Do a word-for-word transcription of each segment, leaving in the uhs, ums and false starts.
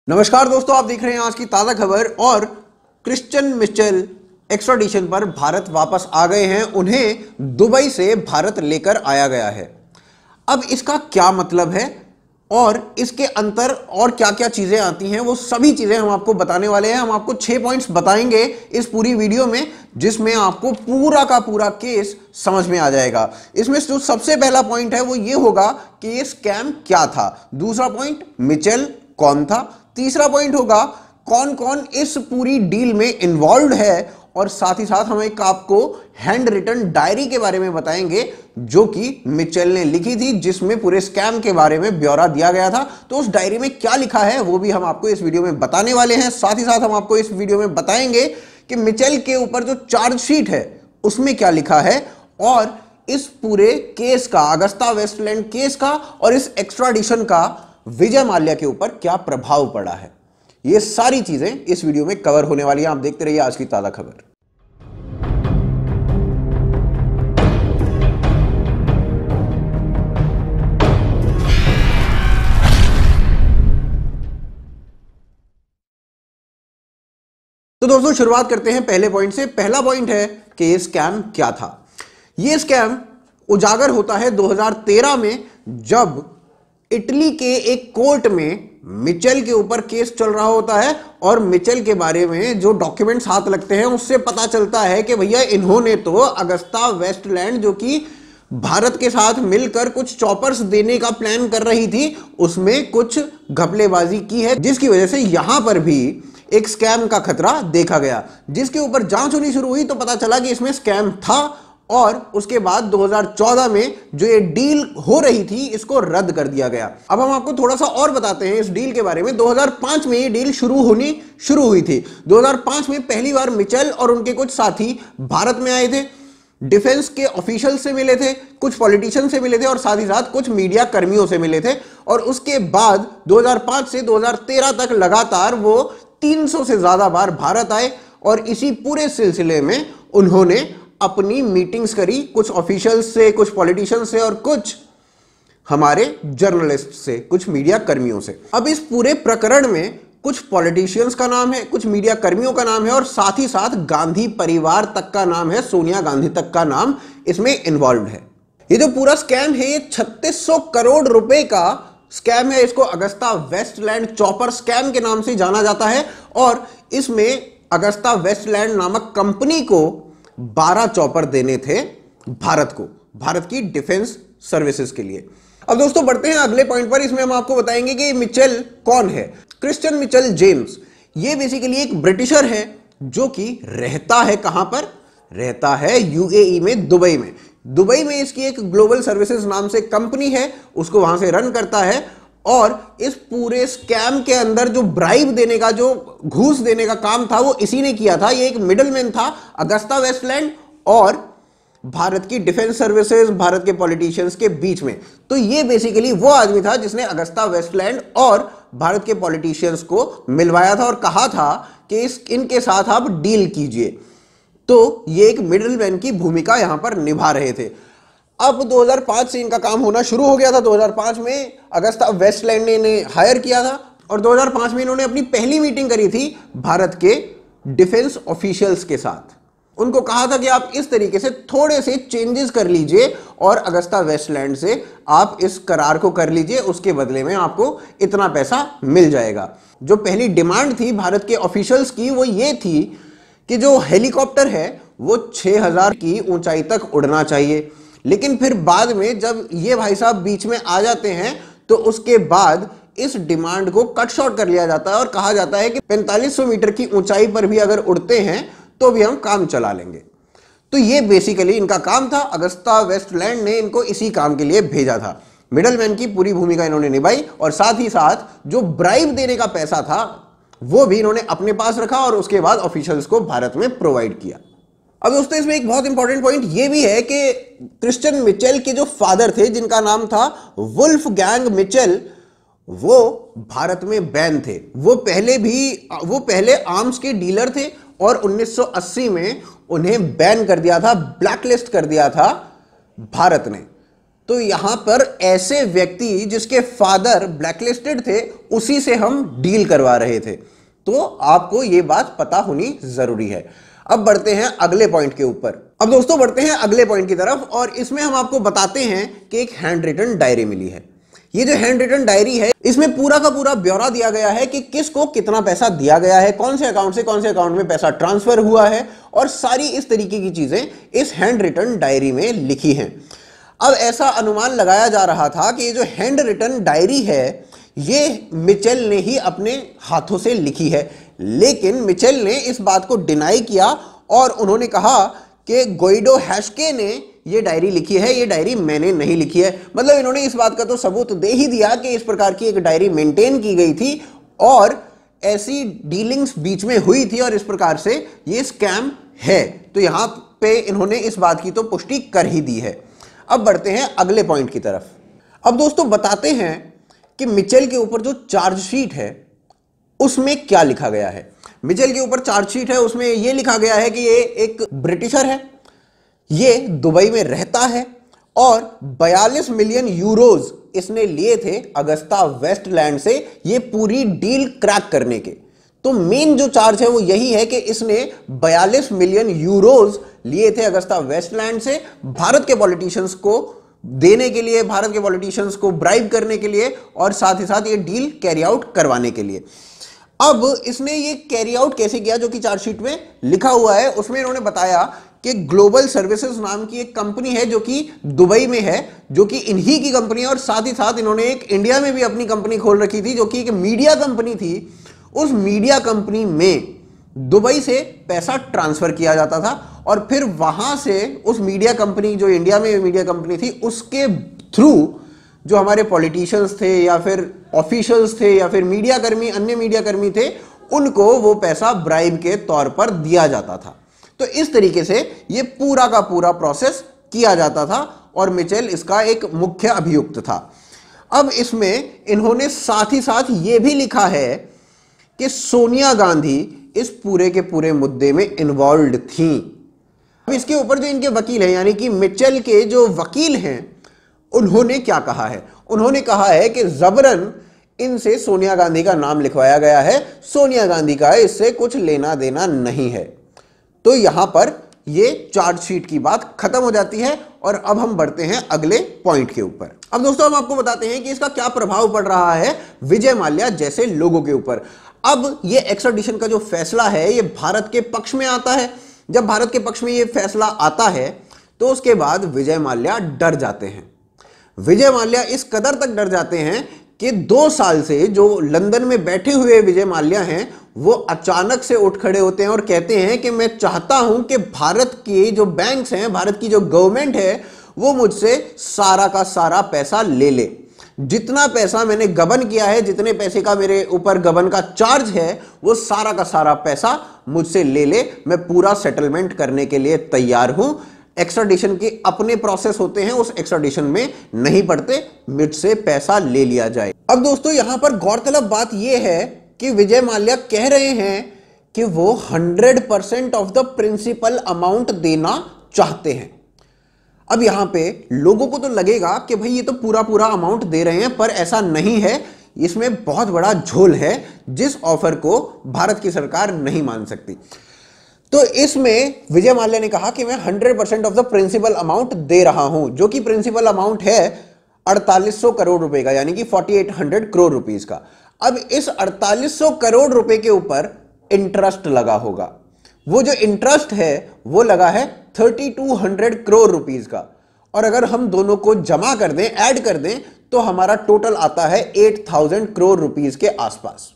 नमस्कार दोस्तों, आप देख रहे हैं आज की ताज़ा खबर। और क्रिश्चियन मिचेल एक्स्ट्राडिशन पर भारत वापस आ गए हैं। उन्हें दुबई से भारत लेकर आया गया है। अब इसका क्या मतलब है और इसके अंतर और क्या क्या चीजें आती हैं, वो सभी चीजें हम आपको बताने वाले हैं। हम आपको छह पॉइंट्स बताएंगे इस पूरी वीडियो में, जिसमें आपको पूरा का पूरा केस समझ में आ जाएगा। इसमें जो सबसे पहला पॉइंट है वो ये होगा कि ये स्कैम क्या था। दूसरा पॉइंट, मिचेल कौन था। तीसरा पॉइंट होगा कौन कौन इस पूरी डील में इन्वॉल्व है। और साथ ही साथ हम एक आपको हैंड रिटन डायरी के बारे में बताएंगे जो कि मिचेल ने लिखी थी, जिसमें पूरे स्कैम के बारे में ब्यौरा दिया गया था। तो उस डायरी में क्या लिखा है वो भी हम आपको इस वीडियो में बताने वाले हैं। साथ ही साथ हम आपको इस वीडियो में बताएंगे कि मिचेल के ऊपर जो चार्जशीट है उसमें क्या लिखा है, और इस पूरे केस का, अगस्ता वेस्टलैंड केस का और इस एक्स्ट्राडिशन का विजय माल्या के ऊपर क्या प्रभाव पड़ा है। ये सारी चीजें इस वीडियो में कवर होने वाली हैं। आप देखते रहिए आज की ताजा खबर। तो दोस्तों शुरुआत करते हैं पहले पॉइंट से। पहला पॉइंट है कि ये स्कैम क्या था। ये स्कैम उजागर होता है दो हज़ार तेरह में, जब इटली के एक कोर्ट में मिचेल के ऊपर केस चल रहा होता है। और मिचेल के बारे में जो डॉक्यूमेंट्स हाथ लगते हैं उससे पता चलता है कि भैया इन्होंने तो अगस्ता वेस्टलैंड, जो कि भारत के साथ मिलकर कुछ चॉपर्स देने का प्लान कर रही थी, उसमें कुछ घपलेबाजी की है, जिसकी वजह से यहां पर भी एक स्कैम का खतरा देखा गया। जिसके ऊपर जांच होनी शुरू हुई तो पता चला कि इसमें स्कैम था। और उसके बाद दो हज़ार चौदह में जो ये डील हो रही थी इसको रद्द कर दिया गया। अब हम आपको थोड़ा सा और बताते हैं इस डील के बारे में। दो हज़ार पाँच में ये डील शुरू होनी शुरू हुई थी। दो हज़ार पाँच में पहली बार मिचेल और उनके कुछ साथी भारत में आए थे। डिफेंस के ऑफिशियल से मिले थे, कुछ पॉलिटिशियन से मिले थे और साथ ही साथ कुछ मीडिया कर्मियों से मिले थे। और उसके बाद दो हज़ार पाँच से दो हज़ार तेरह तक लगातार वो तीन सौ से ज्यादा बार भारत आए। और इसी पूरे सिलसिले में उन्होंने अपनी मीटिंग्स करी, कुछ ऑफिशियल्स से, कुछ पॉलिटिशियंस से और कुछ हमारे जर्नलिस्ट से, कुछ मीडिया कर्मियों से। अब इस पूरे प्रकरण में कुछ पॉलिटिशियंस का नाम है, कुछ मीडिया कर्मियों का नाम है और साथ ही साथ गांधी परिवार तक का नाम है, सोनिया गांधी तक का नाम इसमें इन्वॉल्व है। ये जो पूरा स्कैम है ये छत्तीस सौ करोड़ रुपए का स्कैम है। इसको अगस्ता वेस्टलैंड चॉपर स्कैम के नाम से जाना जाता है। और इसमें अगस्ता वेस्टलैंड नामक कंपनी को बारह चॉपर देने थे भारत को, भारत की डिफेंस सर्विसेज के लिए। अब दोस्तों बढ़ते हैं अगले पॉइंट पर। इसमें हम आपको बताएंगे कि मिचेल कौन है। क्रिश्चियन मिचेल जेम्स, ये बेसिकली एक ब्रिटिशर है जो कि रहता है कहां पर, रहता है यूएई में, दुबई में। दुबई में इसकी एक ग्लोबल सर्विसेज नाम से कंपनी है, उसको वहां से रन करता है। और इस पूरे स्कैम के अंदर जो ब्राइब देने का, जो घूस देने का काम था वो इसी ने किया था। ये एक मिडलमैन था अगस्ता वेस्टलैंड और भारत की डिफेंस सर्विसेज, भारत के पॉलिटिशियंस के बीच में। तो ये बेसिकली वो आदमी था जिसने अगस्ता वेस्टलैंड और भारत के पॉलिटिशियंस को मिलवाया था और कहा था कि इस इनके साथ आप डील कीजिए। तो ये एक मिडलमैन की भूमिका यहां पर निभा रहे थे। अब दो हज़ार पाँच से इनका काम होना शुरू हो गया था। दो हज़ार पाँच में अगस्ता वेस्टलैंड ने इन्हें हायर किया था और दो हज़ार पाँच में इन्होंने अपनी पहली मीटिंग करी थी भारत के डिफेंस ऑफिशियल्स के साथ। उनको कहा था कि आप इस तरीके से थोड़े से चेंजेस कर लीजिए और अगस्ता वेस्टलैंड से आप इस करार को कर लीजिए, उसके बदले में आपको इतना पैसा मिल जाएगा। जो पहली डिमांड थी भारत के ऑफिशियल्स की वो ये थी कि जो हेलीकॉप्टर है वो छह हज़ार की ऊंचाई तक उड़ना चाहिए। लेकिन फिर बाद में जब ये भाई साहब बीच में आ जाते हैं तो उसके बाद इस डिमांड को कट शॉर्ट कर लिया जाता है और कहा जाता है कि पैंतालीस सौ मीटर की ऊंचाई पर भी अगर उड़ते हैं तो भी हम काम चला लेंगे। तो ये बेसिकली इनका काम था। अगस्ता वेस्टलैंड ने इनको इसी काम के लिए भेजा था। मिडलमैन की पूरी भूमिका इन्होंने निभाई और साथ ही साथ जो ब्राइब देने का पैसा था वो भी इन्होंने अपने पास रखा और उसके बाद ऑफिशियल्स को भारत में प्रोवाइड किया। अब दोस्तों इसमें एक बहुत इंपॉर्टेंट पॉइंट ये भी है कि क्रिश्चियन मिचेल के जो फादर थे, जिनका नाम था वुल्फ गैंग मिचेल, वो भारत में बैन थे। वो पहले भी वो पहले आर्म्स के डीलर थे और उन्नीस सौ अस्सी में उन्हें बैन कर दिया था, ब्लैकलिस्ट कर दिया था भारत ने। तो यहां पर ऐसे व्यक्ति जिसके फादर ब्लैकलिस्टेड थे उसी से हम डील करवा रहे थे। तो आपको यह बात पता होनी जरूरी है। अब बढ़ते हैं अगले पॉइंट के ऊपर। अब दोस्तों बढ़ते हैं अगले पॉइंट की तरफ और इसमें हम आपको बताते हैं कि एक हैंड रिटन डायरी मिली है। ये जो हैंड रिटन डायरी है इसमें पूरा का पूरा ब्यौरा दिया गया है कि किसको कितना पैसा दिया गया है, कौन से अकाउंट से कौन से अकाउंट में पैसा ट्रांसफर हुआ है और सारी इस तरीके की चीजें इस हैंड रिटन डायरी में लिखी हैं। अब ऐसा अनुमान लगाया जा रहा था कि ये जो हैंड रिटन डायरी है ये मिचेल ने ही अपने हाथों से लिखी है, लेकिन मिचेल ने इस बात को डिनाई किया और उन्होंने कहा कि गोइडो हैशके ने ये डायरी लिखी है, ये डायरी मैंने नहीं लिखी है। मतलब इन्होंने इस बात का तो सबूत दे ही दिया कि इस प्रकार की एक डायरी मेंटेन की गई थी और ऐसी डीलिंग्स बीच में हुई थी और इस प्रकार से ये स्कैम है। तो यहां पे इन्होंने इस बात की तो पुष्टि कर ही दी है। अब बढ़ते हैं अगले पॉइंट की तरफ। अब दोस्तों बताते हैं कि मिचेल के ऊपर जो चार्जशीट है उसमें क्या लिखा गया है। मिचेल के ऊपर चार्जशीट है, उसमें यह लिखा गया है कि ये एक ब्रिटिशर है, ये दुबई में रहता है और बयालीस मिलियन यूरोज इसने लिए थे अगस्ता वेस्टलैंड से ये पूरी डील क्रैक करने के। तो मेन जो चार्ज है वो यही है कि इसने बयालीस मिलियन यूरोज लिए थे अगस्ता वेस्टलैंड से भारत के पॉलिटिशियंस को देने के लिए, भारत के पॉलिटिशियंस को ब्राइब करने के लिए और साथ ही साथ ये डील कैरी आउट करवाने के लिए। अब इसने ये कैरी आउट कैसे किया जो कि चार्जशीट में लिखा हुआ है, उसमें इन्होंने बताया कि ग्लोबल सर्विसेज नाम की एक कंपनी है जो कि दुबई में है, जो कि इन्हीं की कंपनी है और साथ ही साथ इन्होंने एक इंडिया में भी अपनी कंपनी खोल रखी थी जो कि एक मीडिया कंपनी थी। उस मीडिया कंपनी में दुबई से पैसा ट्रांसफर किया जाता था और फिर वहां से उस मीडिया कंपनी जो इंडिया में मीडिया कंपनी थी उसके थ्रू जो हमारे पॉलिटिशियंस थे या फिर ऑफिशियल्स थे या फिर मीडिया कर्मी, अन्य मीडिया कर्मी थे, उनको वो पैसा ब्राइब के तौर पर दिया जाता था। तो इस तरीके से ये पूरा का पूरा प्रोसेस किया जाता था और मिचेल इसका एक मुख्य अभियुक्त था। अब इसमें इन्होंने साथ ही साथ ये भी लिखा है कि सोनिया गांधी इस पूरे के पूरे मुद्दे में इन्वॉल्व थी। अब इसके ऊपर जो इनके वकील हैं यानी कि मिचेल के जो वकील हैं उन्होंने क्या कहा है, उन्होंने कहा है कि जबरन इनसे सोनिया गांधी का नाम लिखवाया गया है, सोनिया गांधी का इससे कुछ लेना देना नहीं है। तो यहां पर ये चार्जशीट की बात खत्म हो जाती है और अब हम बढ़ते हैं अगले पॉइंट के ऊपर। अब दोस्तों हम आपको बताते हैं कि इसका क्या प्रभाव पड़ रहा है विजय माल्या जैसे लोगों के ऊपर। अब ये एक्स्ट्राडिशन का जो फैसला है ये भारत के पक्ष में आता है। जब भारत के पक्ष में ये फैसला आता है तो उसके बाद विजय माल्या डर जाते हैं। विजय माल्या इस कदर तक डर जाते हैं कि दो साल से जो लंदन में बैठे हुए विजय माल्या हैं वो अचानक से उठ खड़े होते हैं और कहते हैं कि मैं चाहता हूं कि भारत के जो बैंक्स हैं, भारत की जो गवर्नमेंट है वो मुझसे सारा का सारा पैसा ले ले। जितना पैसा मैंने गबन किया है, जितने पैसे का मेरे ऊपर गबन का चार्ज है वो सारा का सारा पैसा मुझसे ले ले, मैं पूरा सेटलमेंट करने के लिए तैयार हूं। एक्स्ट्राडिशन के अपने प्रोसेस होते हैं, उस एक्स्ट्राडिशन में नहीं पड़ते, मुझसे पैसा ले लिया जाए। अब दोस्तों यहां पर गौरतलब बात यह है कि विजय माल्या कह रहे हैं कि वो hundred percent of the principal amount देना चाहते हैं। अब यहां पे लोगों को तो लगेगा कि भाई ये तो पूरा पूरा अमाउंट दे रहे हैं, पर ऐसा नहीं है, इसमें बहुत बड़ा झोल है जिस ऑफर को भारत की सरकार नहीं मान सकती। तो इसमें विजय माल्या ने कहा कि मैं hundred percent of the principal amount दे रहा हूं, जो कि प्रिंसिपल अमाउंट है अड़तालीस सौ करोड़ रुपए का, यानी कि अड़तालीस सौ करोड़ रुपीस का। अब इस अड़तालीस सौ करोड़ रुपए के ऊपर इंटरेस्ट लगा होगा, वो जो इंटरेस्ट है वो लगा है बत्तीस सौ करोड़ रुपीस का, और अगर हम दोनों को जमा कर दें, ऐड कर दें, तो हमारा टोटल आता है आठ हज़ार करोड़ रुपीस के आसपास।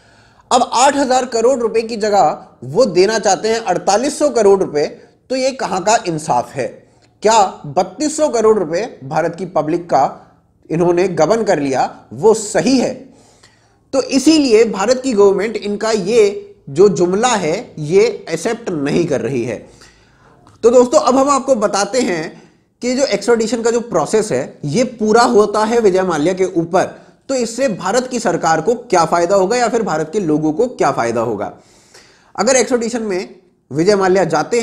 अब आठ हज़ार करोड़ रुपए की जगह वो देना चाहते हैं अड़तालीस सौ करोड़ रुपए, तो ये कहां का इंसाफ है? क्या बत्तीस सौ करोड़ रुपए भारत की पब्लिक का इन्होंने गबन कर लिया वो सही है? तो इसीलिए भारत की गवर्नमेंट इनका ये जो जुमला है ये एक्सेप्ट नहीं कर रही है। तो दोस्तों अब हम आपको बताते हैं कि जो एक्स्ट्राडिशन का जो प्रोसेस है ये पूरा होता है विजय माल्या के ऊपर, तो इससे भारत की सरकार को क्या फायदा होगा या फिर भारत के लोगों को क्या फायदा होगा। अगर एक्स्ट्राडिशन में विजय माल्या जाते हैं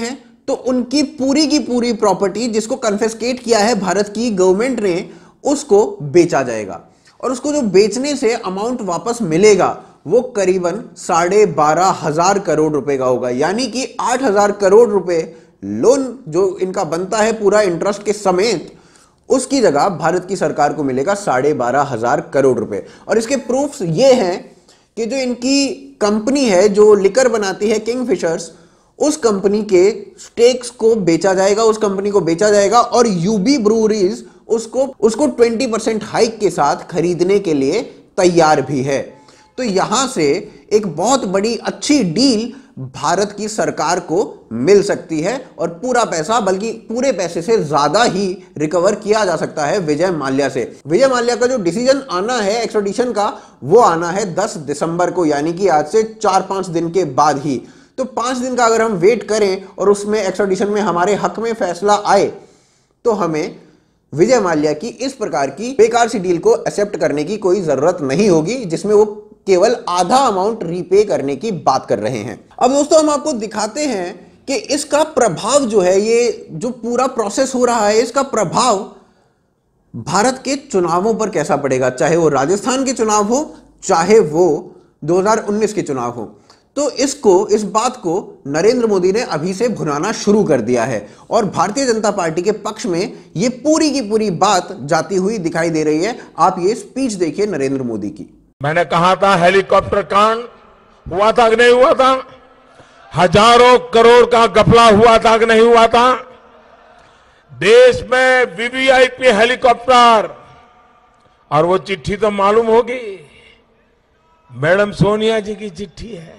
तो उनकी पूरी की पूरी प्रॉपर्टी जिसको कन्फिस्केट किया है भारत की गवर्नमेंट ने, उसको बेचा जाएगा। और उसको जो बेचने से अमाउंट वापस मिलेगा वो करीबन साढ़े बारह हजार करोड़ रुपए का होगा। यानी कि आठ हजार करोड़ रुपए लोन जो इनका बनता है पूरा इंटरेस्ट के समेत, उसकी जगह भारत की सरकार को मिलेगा साढ़े बारह हजार करोड़ रुपए। और इसके प्रूफ्स ये हैं कि जो इनकी कंपनी है जो लिकर बनाती है किंगफिशर्स, उस कंपनी के स्टेक्स को बेचा जाएगा, उस कंपनी को बेचा जाएगा और यूबी ब्रूअरीज उसको उसको बीस परसेंट हाइक के साथ खरीदने के लिए तैयार भी है। तो यहां से एक बहुत बड़ी अच्छी डील भारत की सरकार को मिल सकती है और पूरा पैसा, बल्कि पूरे पैसे से ज्यादा ही रिकवर किया जा सकता है विजय माल्या से। विजय माल्या का जो डिसीजन आना है एक्स्ट्राडिशन का, वो आना है दस दिसंबर को, यानी कि आज से चार पांच दिन के बाद ही। तो पांच दिन का अगर हम वेट करें और उसमें एक्स्ट्राडिशन में हमारे हक में फैसला आए, तो हमें विजय माल्या की इस प्रकार की बेकार सी डील को एक्सेप्ट करने की कोई जरूरत नहीं होगी, जिसमें वो केवल आधा अमाउंट रीपे करने की बात कर रहे हैं। अब दोस्तों हम आपको दिखाते हैं कि इसका प्रभाव जो है, ये जो पूरा प्रोसेस हो रहा है, इसका प्रभाव भारत के चुनावों पर कैसा पड़ेगा, चाहे वो राजस्थान के चुनाव हो, चाहे वो दो हज़ार उन्नीस के चुनाव हो। तो इसको इस बात को नरेंद्र मोदी ने अभी से भुनाना शुरू कर दिया है और भारतीय जनता पार्टी के पक्ष में ये पूरी की पूरी बात जाती हुई दिखाई दे रही है। आप ये स्पीच देखिए नरेंद्र मोदी की। मैंने कहा था हेलीकॉप्टर कांड हुआ था कि नहीं हुआ था, हजारों करोड़ का घपला हुआ था कि नहीं हुआ था। देश में वीवीआईपी हेलीकॉप्टर, और वो चिट्ठी तो मालूम होगी, मैडम सोनिया जी की चिट्ठी है।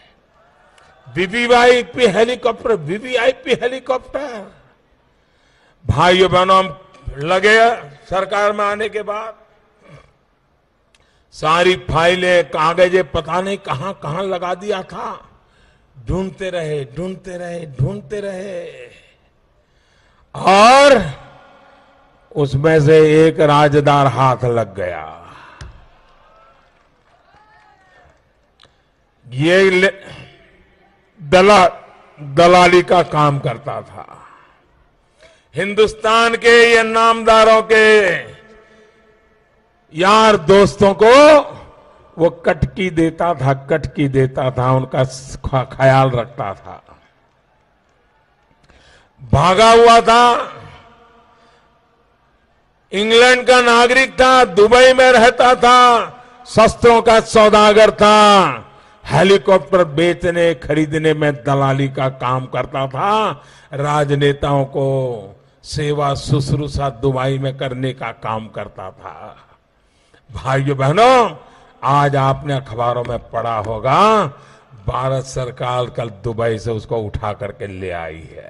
VVIP helicopter, VVIP helicopter. भाइयों बहनों, हम लगे सरकार में आने के बाद सारी फाइलें, कागजें पता नहीं कहां कहां लगा दिया था। ढूंढते रहे ढूंढते रहे ढूंढते रहे और उसमें से एक राजदार हाथ लग गया। ये दला दलाली का काम करता था। हिंदुस्तान के ये नामदारों के यार दोस्तों को वो कटकी देता था, कटकी देता था, उनका ख्याल रखता था। भागा हुआ था, इंग्लैंड का नागरिक था, दुबई में रहता था, शस्त्रों का सौदागर था, हेलीकॉप्टर बेचने खरीदने में दलाली का काम करता था, राजनेताओं को सेवा शुश्रूषा दुबई में करने का काम करता था। भाइयों बहनों, आज आपने अखबारों में पढ़ा होगा, भारत सरकार कल दुबई से उसको उठा करके ले आई है।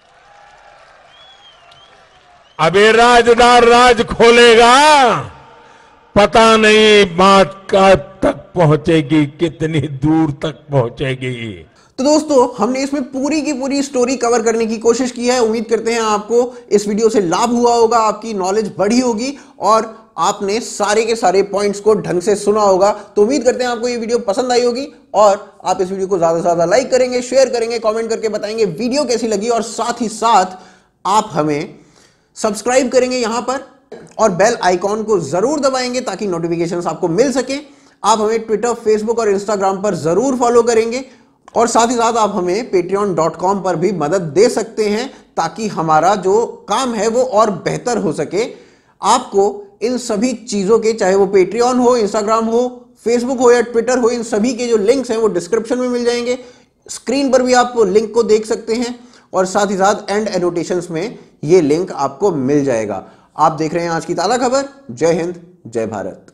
अब ये राजदार राज खोलेगा, पता नहीं बात का तक पहुंचेगी, कितनी दूर तक पहुंचेगी। तो दोस्तों, हमने इसमें पूरी की पूरी स्टोरी कवर करने की कोशिश की है। उम्मीद करते हैं आपको इस वीडियो से लाभ हुआ होगा, आपकी नॉलेज बढ़ी होगी और आपने सारे के सारे पॉइंट्स को ढंग से सुना होगा। तो उम्मीद करते हैं आपको ये वीडियो पसंद आई होगी और आप इस वीडियो को ज्यादा से ज्यादा लाइक करेंगे, शेयर करेंगे, कमेंट करके बताएंगे वीडियो कैसी लगी और साथ ही साथ आप हमें सब्सक्राइब करेंगे यहां पर और बेल आइकॉन को जरूर दबाएंगे ताकि नोटिफिकेशंस आपको मिल सके। आप हमें ट्विटर, फेसबुक और इंस्टाग्राम पर जरूर फॉलो करेंगे और साथ ही साथ आप हमें पेट्रियन डॉट कॉम पर भी मदद दे सकते हैं ताकि हमारा जो काम है वो और बेहतर हो सके। आपको इन सभी चीजों के, चाहे वो पेट्रियन हो, इंस्टाग्राम हो, फेसबुक हो या ट्विटर हो, इन सभी के जो लिंक्स हैं वो डिस्क्रिप्शन में मिल जाएंगे। स्क्रीन पर भी आप लिंक को देख सकते हैं और साथ ही साथ एंड एनोटेशंस में ये लिंक आपको मिल जाएगा। आप देख रहे हैं आज की ताजा खबर। जय हिंद, जय भारत।